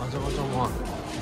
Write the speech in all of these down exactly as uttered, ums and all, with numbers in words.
macam-macam.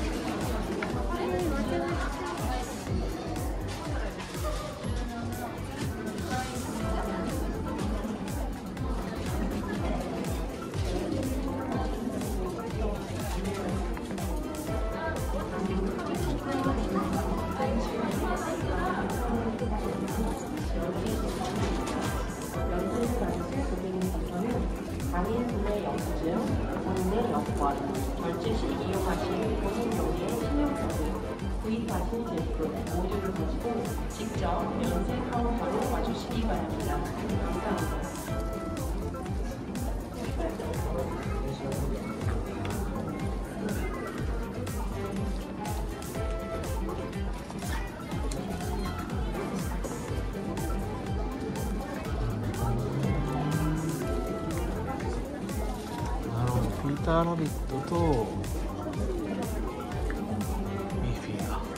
장애인 구매 영수증, 본인의 여권, 결제 시 이용하실 본인용의 신용카드, 구입하신 제품 모두를 가지고 직접 면세 카운터로 와주시기 바랍니다. 감사합니다. ピーターラビットとミッフィーが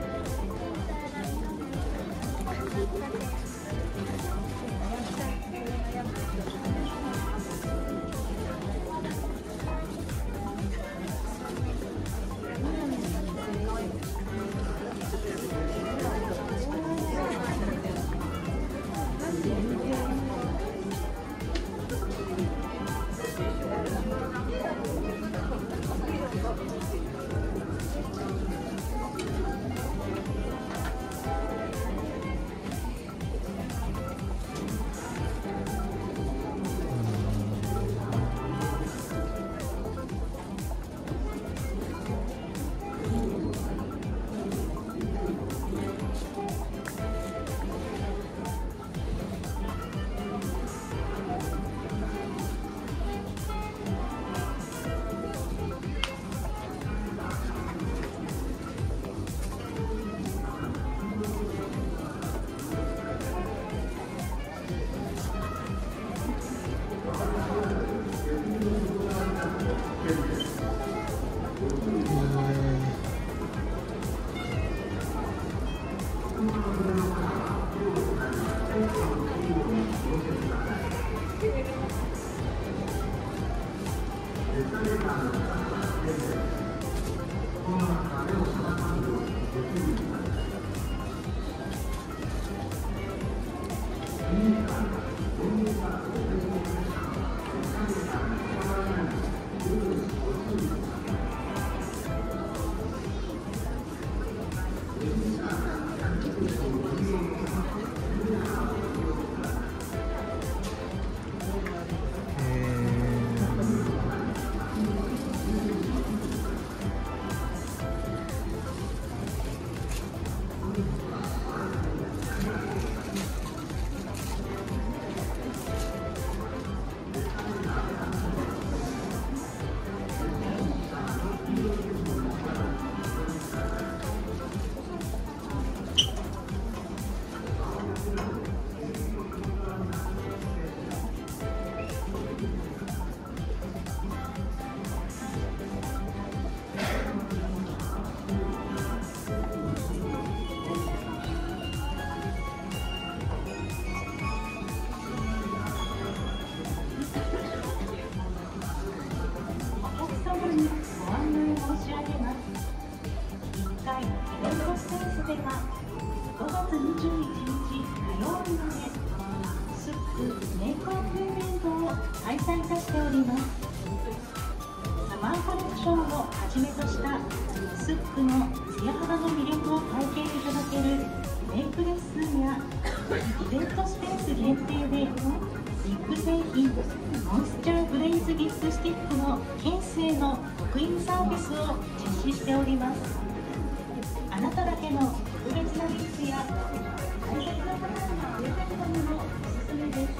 開催いたしております。サマーコレクションをはじめとしたスックのツヤ肌の魅力を体験いただけるメイクレッスンやイベントスペース限定でリップ製品モンスチャーグレイズリップスティックのケースへの刻印サービスを実施しております。あなただけの特別なリップや大切な方へのプレゼントにもおすすめです。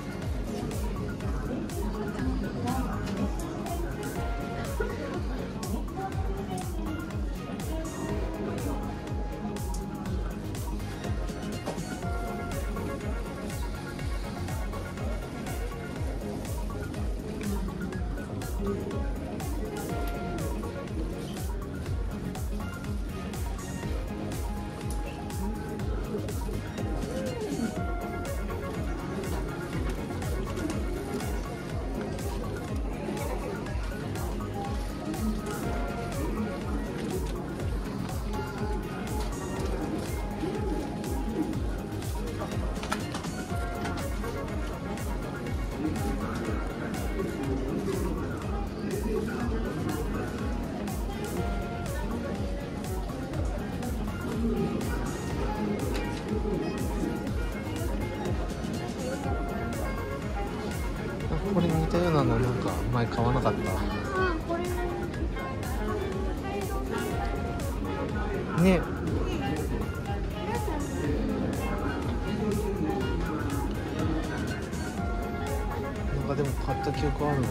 かった。ね。なんかでも買った記憶あるわ。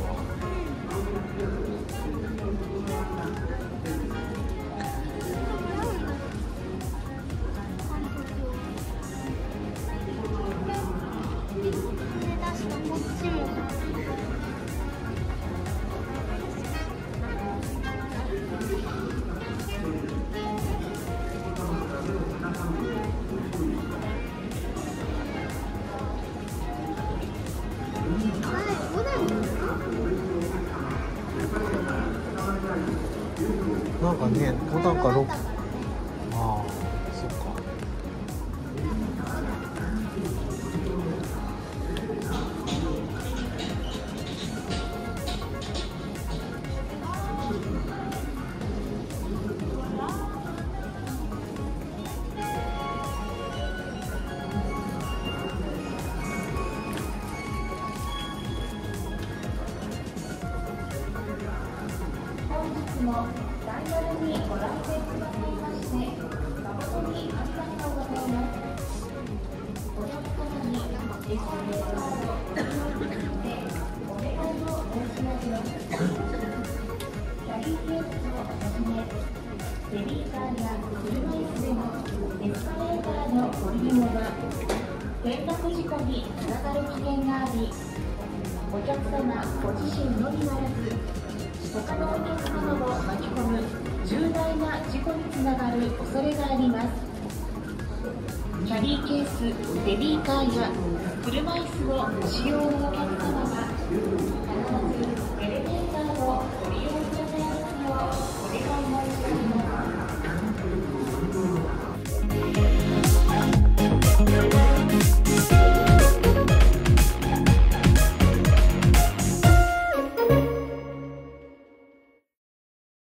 なんかね、ご段かろく、ああ、そっか。 本日もダイヤルにご来店くださいまして誠にありがとうございます。お客様に エスディー カードをでお願いを申し上げます。キャリーケースをはじめベビーカーや車椅子でのエスカレーターのご利用は転落事故につながる危険があり、お客様ご自身のみならず他のお客様を巻き込む重大な事故につながる恐れがあります。キャリーケース、ベビーカーや車椅子を使用のお客様は必ず